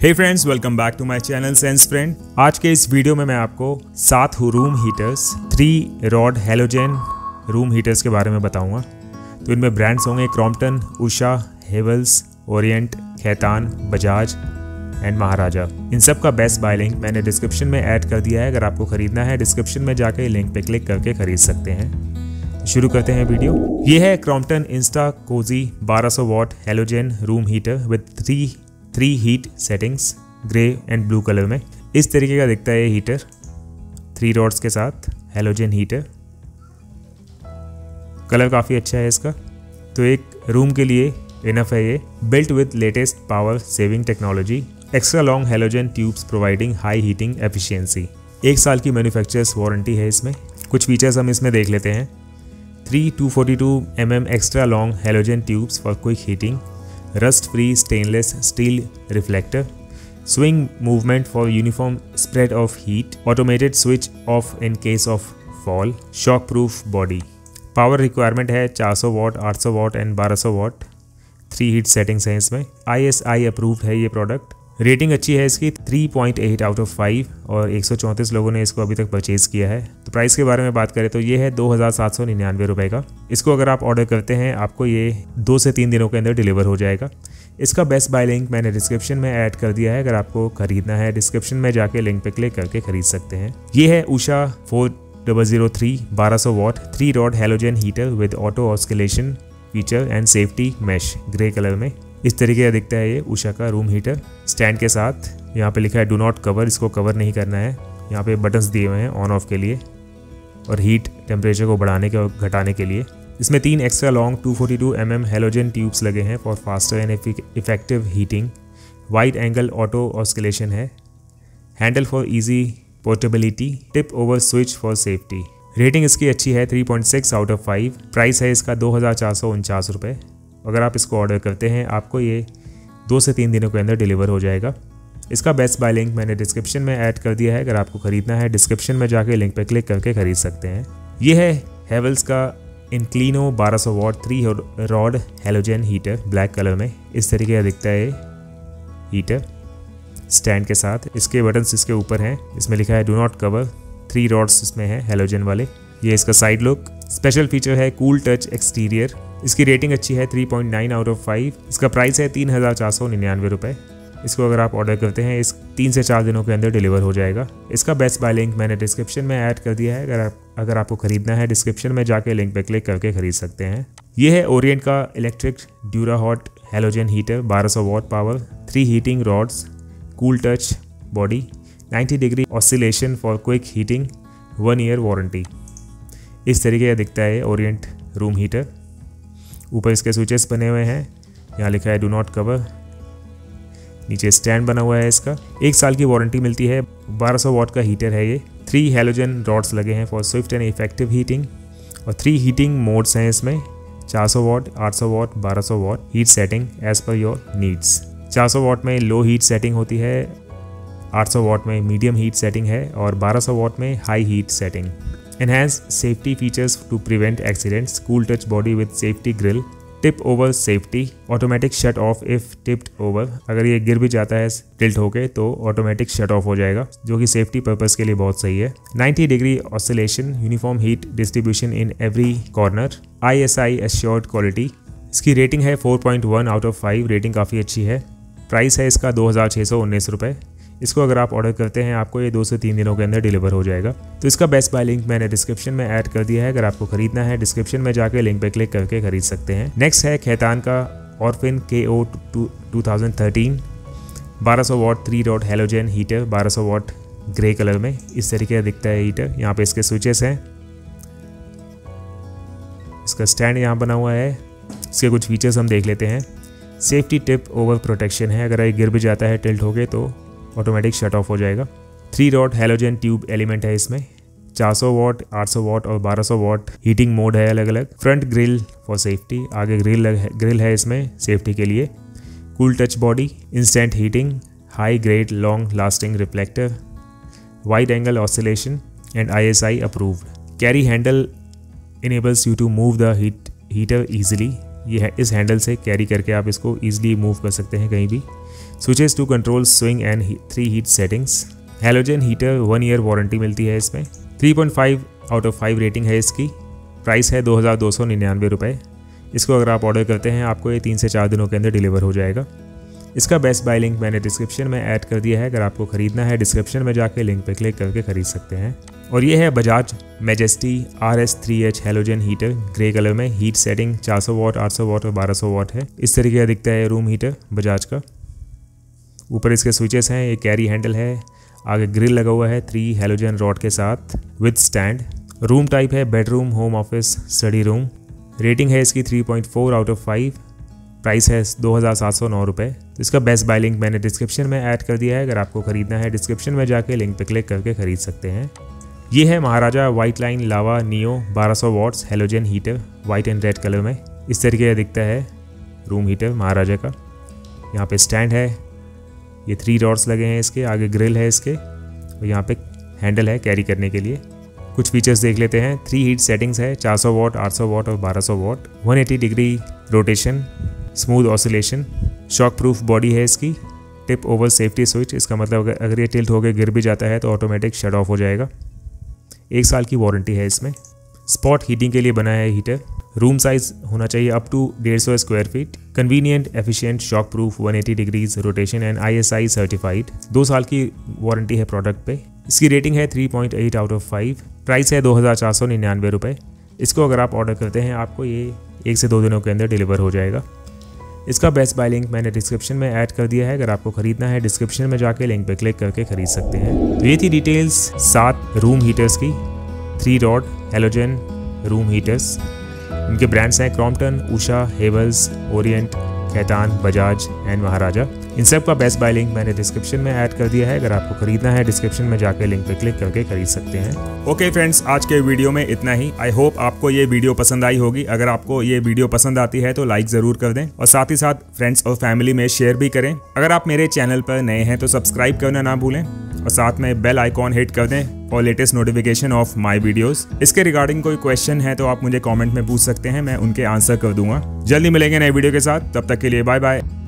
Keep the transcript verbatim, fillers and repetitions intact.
Hey friends, welcome back to my channel sense friend. आज के इस वीडियो में मैं आपको सात room heaters, three rod halogen room heaters के बारे में बताऊंगा। तो इनमें ब्रांड्स होंगे Crompton, Usha, Havells, Orient, Khaitan, Bajaj and Maharaja. इन सब का बेस्ट बाय लिंक मैंने डिस्क्रिप्शन में ऐड कर दिया है। अगर आपको खरीदना है डिस्क्रिप्शन में जाके लिंक पे क्लिक करके खरीद सकते हैं। शुरू करते हैं वीडियो। ये है क्रॉम्पटन इंस्टा कोजी बारह सौ watt halogen room heater with three three heat settings, grey and blue colour में। इस तरीके का दिखता है ये हीटर, थ्री रॉड्स के साथ हैलोजन हीटर। कलर काफ़ी अच्छा है इसका, तो एक रूम के लिए इनफ है ये। Built with latest power saving technology, extra long halogen tubes providing high heating efficiency. एक साल की मैन्युफैक्चरर्स वारंटी है इसमें। कुछ फीचर्स हम इसमें देख लेते हैं। Three two forty two M M extra long halogen tubes for quick heating, rust free stainless steel reflector, swing movement for uniform spread of heat, automated switch off in case of fall, shock proof body। Power requirement है चार सौ what, आठ सौ what and बारह सौ watt. Three heat settings हैं इसमें। आई S I approved है ये प्रोडक्ट। रेटिंग अच्छी है इसकी, three point eight out of five, और एक सौ चौंतीस लोगों ने इसको अभी तक परचेज़ किया है। तो प्राइस के बारे में बात करें तो ये है दो हज़ार सात सौ निन्यानवे रुपये का। इसको अगर आप ऑर्डर करते हैं आपको ये दो से तीन दिनों के अंदर डिलीवर हो जाएगा। इसका बेस्ट बाय लिंक मैंने डिस्क्रिप्शन में ऐड कर दिया है। अगर आपको खरीदना है डिस्क्रिप्शन में जाके लिंक पे क्लिक करके खरीद सकते हैं। ये है Usha four double zero three बारह सौ watt three rod halogen heater with auto oscillation feature and safety mesh, grey colour में। इस तरीके का दिखता है ये उषा का रूम हीटर स्टैंड के साथ। यहाँ पे लिखा है डू नॉट कवर, इसको कवर नहीं करना है। यहाँ पे बटन्स दिए हुए हैं ऑन ऑफ के लिए और हीट टेम्परेचर को बढ़ाने के और घटाने के लिए। इसमें तीन extra long two forty two M M halogen tubes लगे हैं for faster and effective heating. Wide angle auto oscillation है। Handle for easy portability, tip over switch for safety. Rating इसकी अच्छी है, three point six out of five. Price है इसका दो हज़ार चार सौ उनचास रुपये। अगर आप इसको ऑर्डर करते हैं आपको ये दो से तीन दिनों के अंदर डिलीवर हो जाएगा। इसका बेस्ट बाय लिंक मैंने डिस्क्रिप्शन में ऐड कर दिया है। अगर आपको खरीदना है डिस्क्रिप्शन में जाके लिंक पे क्लिक करके खरीद सकते हैं। ये है हेवल्स का इनक्लिनो बारह सौ watt three rod halogen heater, black colour में। इस तरीके का दिखता है ये हीटर स्टैंड के साथ। इसके बटन्स इसके ऊपर हैं। इसमें लिखा है do not cover, three rods इसमें है हैलोजन वाले। ये इसका साइड लुक। स्पेशल फीचर है कूल टच एक्सटीरियर। इसकी रेटिंग अच्छी है, three point nine out of five. इसका प्राइस है तीन हज़ार चार सौ निन्यानवे रुपये। इसको अगर आप ऑर्डर करते हैं इस तीन से चार दिनों के अंदर डिलीवर हो जाएगा। इसका बेस्ट बाय लिंक मैंने डिस्क्रिप्शन में ऐड कर दिया है। अगर आप अगर आपको खरीदना है डिस्क्रिप्शन में जाके लिंक पे क्लिक करके खरीद सकते हैं। ये है ओरिएंट का electric dura hot halogen heater, बारह सौ watt power, three heating rods, cool touch body, ninety degree oscillation for quick heating, one year warranty. इस तरीके का दिखता है ओरिएंट रूम हीटर। ऊपर इसके स्विचेस बने हुए हैं। यहाँ लिखा है डू नॉट कवर। नीचे स्टैंड बना हुआ है इसका। एक साल की वारंटी मिलती है। बारह सौ वॉट का हीटर है ये। थ्री हैलोजन रॉड्स लगे हैं for swift and effective heating, और थ्री हीटिंग मोड्स हैं इसमें, चार सौ वॉट, आठ सौ वॉट, बारह सौ watt. Heat setting as per your needs. चार सौ वॉट में लो हीट सेटिंग होती है, आठ सौ वॉट में मीडियम हीट सेटिंग है, और बारह सौ वॉट में high heat setting. Enhance safety features to prevent accidents, cool touch body with safety grill, tip over safety, automatic shut off if tipped over। अगर ये गिर भी जाता है टिल्ट होके तो ऑटोमेटिक शट ऑफ हो जाएगा, जो कि सेफ्टी पर्पस के लिए बहुत सही है। Ninety degree oscillation, uniform heat distribution in every corner, I S I assured quality. इसकी रेटिंग है four point one out of five. Rating काफ़ी अच्छी है। प्राइस है इसका दो हज़ार छः सौ उन्नीस रुपये। इसको अगर आप ऑर्डर करते हैं आपको ये दो से तीन दिनों के अंदर डिलीवर हो जाएगा। तो इसका बेस्ट बाय लिंक मैंने डिस्क्रिप्शन में ऐड कर दिया है। अगर आपको खरीदना है डिस्क्रिप्शन में जाके लिंक पे क्लिक करके खरीद सकते हैं। नेक्स्ट है खैतान का ऑर्फिन के ओ टू थाउजेंड थर्टीन बारह सौ watt three rod halogen heater, बारह सौ वॉट, ग्रे कलर में। इस तरीके का दिखता है हीटर। यहाँ पे इसके स्विचेस हैं। इसका स्टैंड यहाँ बना हुआ है। इसके कुछ फीचर्स हम देख लेते हैं। सेफ्टी टिप ओवर प्रोटेक्शन है। अगर ये गिर भी जाता है टिल्ट होके तो ऑटोमेटिक शट ऑफ हो जाएगा। Three rod halogen tube element है इसमें। चार सौ वॉट, आठ सौ वॉट और बारह सौ वॉट हीटिंग मोड है अलग अलग। फ्रंट ग्रिल फॉर सेफ्टी, आगे ग्रिल ग्रिल है इसमें सेफ्टी के लिए। Cool touch body, instant heating, high grade long lasting reflector, wide angle oscillation and I S I approved. Carry handle enables you to move the heat heater easily. ये है, इस handle से carry करके आप इसको easily move कर सकते हैं कहीं भी। Switches to control swing and three heat settings. Halogen heater one year warranty मिलती है इसमें। Three point five out of five rating है इसकी। प्राइस है दो हज़ार दो सौ निन्यानवे रुपये। इसको अगर आप ऑर्डर करते हैं आपको ये तीन से चार दिनों के अंदर डिलीवर हो जाएगा। इसका बेस्ट बाय लिंक मैंने डिस्क्रिप्शन में ऐड कर दिया है, अगर आपको ख़रीदना है डिस्क्रिप्शन में जाके लिंक पे क्लिक करके ख़रीद सकते हैं। और ये है Bajaj majesty R S three H halogen heater grey colour में। हीट सेटिंग चार सौ वाट, आठ सौ वाट और बारह सौ वाट है। इस तरीके का दिखता है रूम हीटर बजाज का। ऊपर इसके स्विचेस हैं, ये कैरी हैंडल है, आगे ग्रिल लगा हुआ है थ्री हैलोजन रॉड के साथ विद स्टैंड। रूम टाइप है bedroom, home office, study room. Rating है इसकी three point four out of five. Price है दो हज़ार सात सौ नौ रुपये। तो इसका बेस्ट बाय लिंक मैंने डिस्क्रिप्शन में ऐड कर दिया है, अगर आपको ख़रीदना है डिस्क्रिप्शन में जाके लिंक पे क्लिक करके ख़रीद सकते हैं। ये है Maharaja white line lava neo बारह सौ watts halogen heater white and red colour में। इस तरीके का दिखता है रूम हीटर महाराजा का। यहाँ पे स्टैंड है, ये थ्री रॉड्स लगे हैं इसके, आगे ग्रिल है इसके और यहाँ पे हैंडल है कैरी करने के लिए। कुछ फीचर्स देख लेते हैं। थ्री हीट सेटिंग्स है, चार सौ वाट, आठ सौ वाट और बारह सौ watt. One eighty degree rotation, smooth oscillation, shock proof body है इसकी। टिप ओवर सेफ्टी स्विच, इसका मतलब अगर ये टिल्ट होकर गिर भी जाता है तो ऑटोमेटिक शट ऑफ हो जाएगा। एक साल की वारंटी है इसमें। स्पॉट हीटिंग के लिए बना है हीटर। रूम साइज होना चाहिए अप टू डेढ़ सौ square feet. Convenient, efficient, shock proof, one eighty degrees rotation and I S I certified. दो साल की वारंटी है प्रोडक्ट पे। इसकी रेटिंग है three point eight out of five. Price है दो हज़ार चार सौ निन्यानवे रुपये। इसको अगर आप ऑर्डर करते हैं आपको ये एक से दो दिनों के अंदर डिलीवर हो जाएगा। इसका बेस्ट बाय लिंक मैंने डिस्क्रिप्शन में ऐड कर दिया है, अगर आपको ख़रीदना है डिस्क्रिप्शन में जाके लिंक पे क्लिक करके ख़रीद सकते हैं। तो ये थी डिटेल्स सात रूम हीटर्स की, three rod halogen room heaters. इनके ब्रांड्स हैं Crompton, Usha, Havells, Orient, Khaitan, Bajaj and Maharaja. इन सब का बेस्ट बाय लिंक मैंने डिस्क्रिप्शन में ऐड कर दिया है, अगर आपको खरीदना है डिस्क्रिप्शन में जाके लिंक पे क्लिक करके खरीद सकते हैं। ओके फ्रेंड्स, आज के वीडियो में इतना ही। आई होप आपको ये वीडियो पसंद आई होगी। अगर आपको ये वीडियो पसंद आती है तो लाइक ज़रूर कर दें और साथ ही साथ फ्रेंड्स और फैमिली में शेयर भी करें। अगर आप मेरे चैनल पर नए हैं तो सब्सक्राइब करना ना भूलें और साथ में बेल आइकॉन हिट कर दें और latest notification of my videos. इसके रिगार्डिंग कोई क्वेश्चन है तो आप मुझे कमेंट में पूछ सकते हैं, मैं उनके आंसर कर दूंगा। जल्दी मिलेंगे नए वीडियो के साथ, तब तक के लिए बाय बाय।